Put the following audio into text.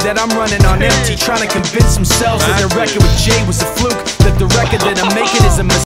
that I'm running on empty, trying to convince themselves that their record with Jay was a fluke, that the record that I'm making is a mistake.